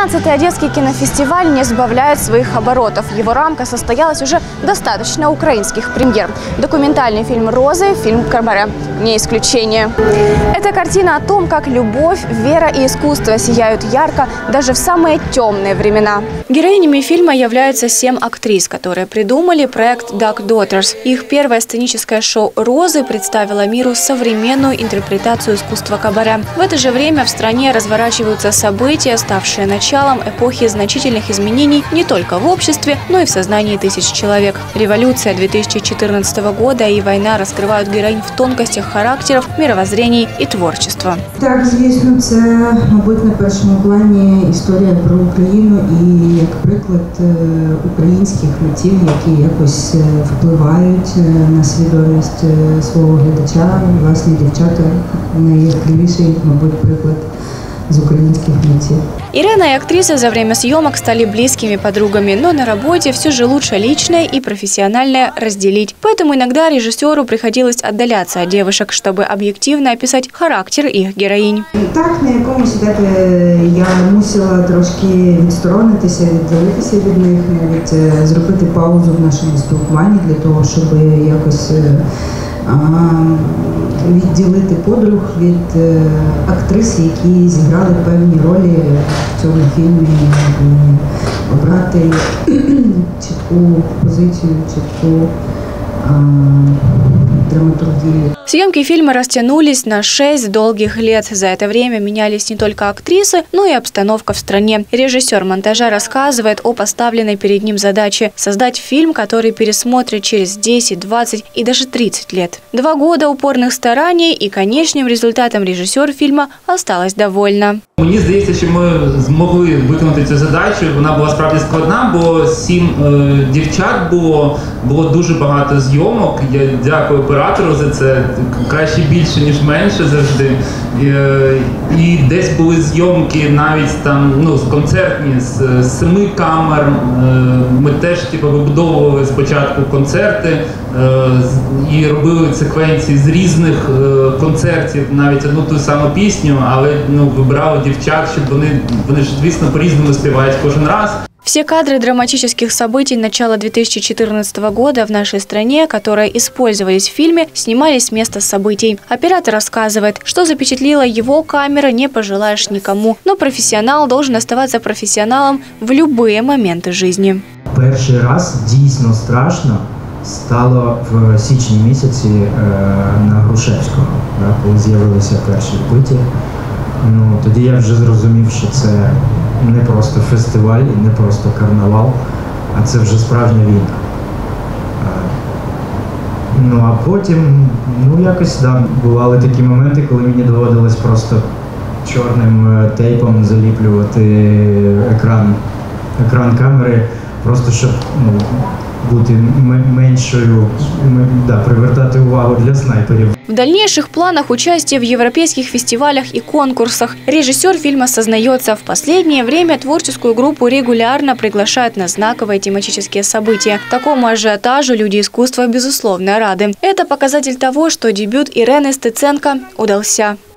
13-й Одесский кинофестиваль не сбавляет своих оборотов. В его рамках состоялось уже достаточно украинских премьер. Документальный фильм «Розы», фильм «Кабаре» не исключение. Это картина о том, как любовь, вера и искусство сияют ярко даже в самые темные времена. Героинями фильма являются 7 актрис, которые придумали проект Duck Daughters. Их первое сценическое шоу «Розы» представило миру современную интерпретацию искусства кабаре. В это же время в стране разворачиваются события, ставшие началом эпохи значительных изменений не только в обществе, но и в сознании тысяч человек. Революция 2014 года и война раскрывают героинь в тонкостях характеров, мировоззрений и творчества. Так, звісно, це, мабуть, на першому плані історія про Україну і, як приклад, українських митців, які якось впливають на свідомість свого глядача. Власне, дівчата найяскравіший, мабуть, приклад из украинских митцев. Ирена и актриса за время съемок стали близкими подругами, но на работе все же лучше личное и профессиональное разделить. Поэтому иногда режиссеру приходилось отдаляться от девушек, чтобы объективно описать характер их героинь. Так, на якомусь етапі я мусила трошки відсторонитися, віддалитися від них, навіть зробити паузу в нашому спілкуванні для того, щоб якось відділити подруг від актрис, які зіграли певні ролі в цьому фільмі, обрати чітку позицію, чітку драматургию. Съемки фильма растянулись на 6 долгих лет. За это время менялись не только актрисы, но и обстановка в стране. Режиссер монтажа рассказывает о поставленной перед ним задаче – создать фильм, который пересмотрит через 10, 20 и даже 30 лет. 2 года упорных стараний, и конечным результатом режиссер фильма осталась довольна. Мені здається, що ми змогли виконати цю задачу. Вона була справді складна, бо 7 дівчат було дуже багато зйомок. Я дякую оператору за це. Краще більше, ніж менше завжди. І десь були зйомки навіть там, концертні з 7 камер. Ми теж вибудовували спочатку концерти і робили секвенції з різних концертів, навіть одну ту саму пісню, але вибирали дівчат, щоб вони ж, звісно, по-різному співають кожен раз. Все кадры драматических событий начала 2014 года в нашей стране, которые использовались в фильме, снимались с места событий. Оператор рассказывает, что запечатлила его камера, не пожелаешь никому. Но профессионал должен оставаться профессионалом в любые моменты жизни. Перший раз дійсно страшно стало в січні місяці на Грушевського, коли з'явилися перші вбиті. Тоді я вже зрозумів, що це не просто фестиваль і не просто карнавал, а це вже справжня війна. А потім, якось, бували такі моменти, коли мені доводилось просто чорним тейпом заліплювати екран камери, просто щоб бути меньшою, привертати увагу для снайперів. В дальнейших планах участие в европейских фестивалях и конкурсах. Режиссер фильма сознается, в последнее время творческую группу регулярно приглашают на знаковые тематические события. Такому ажиотажу люди искусства, безусловно, рады. Это показатель того, что дебют Ирены Стеценко удался.